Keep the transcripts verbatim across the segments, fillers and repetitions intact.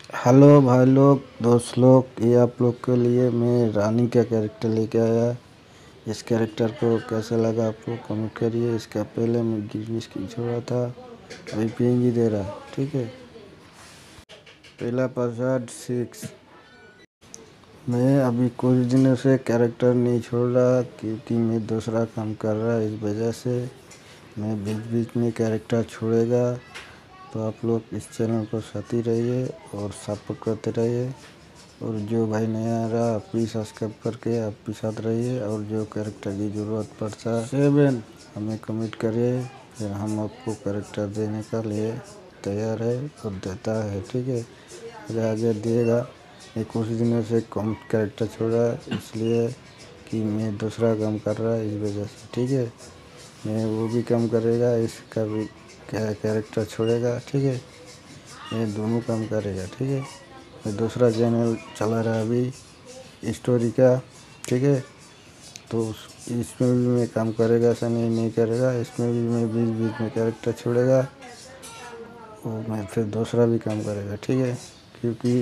Hello भाई लोग, दोस्त लोग, ये आप लोग के लिए मैं रानी का कैरेक्टर लेके आया। इस कैरेक्टर को कैसा लगा आप लोग कमेंट करिए। इसका पहले मैं गिरगिस की छोड़ा था, अभी पीएनजी दे रहा, ठीक है। पहला पासवर्ड सिक्स। मैं अभी कुछ दिनों से कैरेक्टर नहीं छोड़ रहा क्योंकि मैं दूसरा काम कर रहा, इस वजह से मैं बीच बीच में कैरेक्टर छोड़ेगा। तो आप लोग इस चैनल को साथ ही रहिए और सपोर्ट करते रहिए। और जो भाई नया आ रहा प्लीज़ सब्सक्राइब करके आप भी साथ रहिए। और जो कैरेक्टर की ज़रूरत पड़ता है सेवन हमें कमेंट करिए, फिर हम आपको कैरेक्टर देने का लिए तैयार है और देता है, ठीक है। फिर आगे दिएगा। मैं कुछ दिनों से कम कैरेक्टर छोड़ा इसलिए कि मैं दूसरा काम कर रहा है, इस वजह से, ठीक है। मैं वो भी काम करेगा, इसका भी कैरेक्टर छोड़ेगा, ठीक है। मैं दोनों काम करेगा, ठीक है। मैं दूसरा चैनल चला रहा अभी स्टोरी का, ठीक है। तो इसमें भी मैं काम करेगा, ऐसा नहीं नहीं करेगा। इसमें भी मैं बीच बीच में कैरेक्टर छोड़ेगा और मैं फिर दूसरा भी काम करेगा, ठीक है। क्योंकि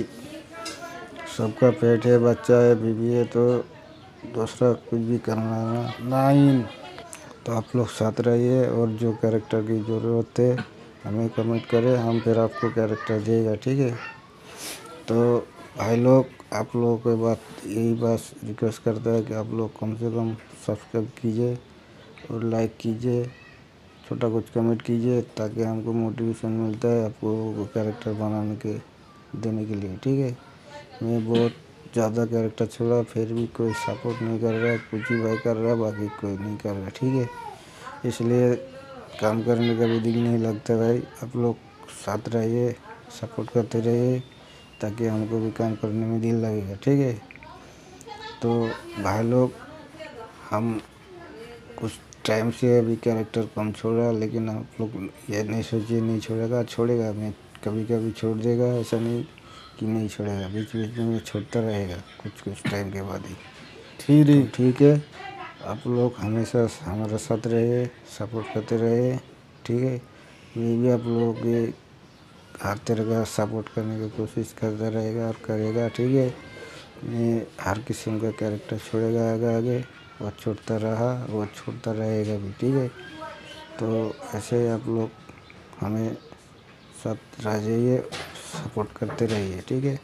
सबका पेट है, बच्चा है, बीवी है, तो दूसरा कुछ भी करना ना नाइन। तो आप लोग साथ रहिए और जो कैरेक्टर की ज़रूरत है हमें कमेंट करें, हम फिर आपको कैरेक्टर देगा, ठीक है। तो भाई लोग, आप लोगों के बात यही बात रिक्वेस्ट करता है कि आप लोग कम से कम सब्सक्राइब कीजिए और लाइक कीजिए, छोटा कुछ कमेंट कीजिए, ताकि हमको मोटिवेशन मिलता है आपको कैरेक्टर बनाने के देने के लिए, ठीक है। मैं बहुत ज़्यादा कैरेक्टर छोड़ा फिर भी कोई सपोर्ट नहीं कर रहा है, कुछ ही भाई कर रहा है, बाकी कोई नहीं कर रहा, ठीक है। इसलिए काम करने का भी दिल नहीं लगता भाई। आप लोग साथ रहिए, सपोर्ट करते रहिए, ताकि हमको भी काम करने में दिल लगेगा, ठीक है। तो भाई लोग, हम कुछ टाइम से अभी कैरेक्टर कम छोड़ा, लेकिन आप लोग ये नहीं सोचिए नहीं छोड़ेगा, छोड़ेगा। मैं कभी कभी छोड़ देगा, ऐसा नहीं कि नहीं छोड़ेगा, बीच बीच में छोड़ता रहेगा कुछ कुछ टाइम के बाद ही, ठीक है, ठीक है। आप लोग हमेशा हमारे साथ रहिए, सपोर्ट करते रहिए, ठीक है। मैं भी आप लोगों के हर तरह का सपोर्ट करने की कोशिश करता रहेगा और करेगा, ठीक है। मैं हर किस्म का कैरेक्टर छोड़ेगा आगे आगे, वो छोड़ता रहा, वो छोड़ता रहेगा भी, ठीक है। तो ऐसे आप लोग हमें साथ रह जाइए, सपोर्ट करते रहिए, ठीक है।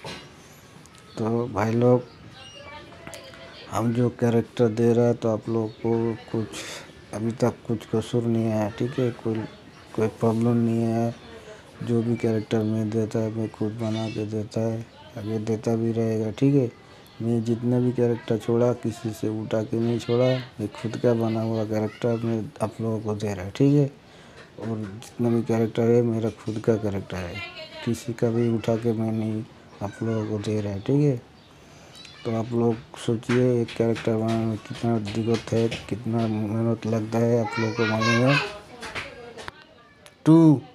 तो भाई लोग, हम जो कैरेक्टर दे रहा है तो आप लोग को कुछ अभी तक कुछ कसूर नहीं आया, ठीक है। कोई कोई प्रॉब्लम नहीं है। जो भी कैरेक्टर मैं देता है मैं खुद बना के देता है, आगे देता भी रहेगा, ठीक है। मैं जितना भी कैरेक्टर छोड़ा किसी से उठा के नहीं छोड़ा, मैं खुद का बना हुआ कैरेक्टर मैं आप लोगों को दे रहा है, ठीक है। और जितना भी कैरेक्टर है मेरा खुद का कैरेक्टर है, किसी का भी उठा के मैं नहीं आप लोगों को दे रहा है, ठीक है। तो आप लोग सोचिए एक कैरेक्टर बनाने में कितना दिक्कत है, कितना मेहनत लगता है, आप लोगों को मालूम है। टू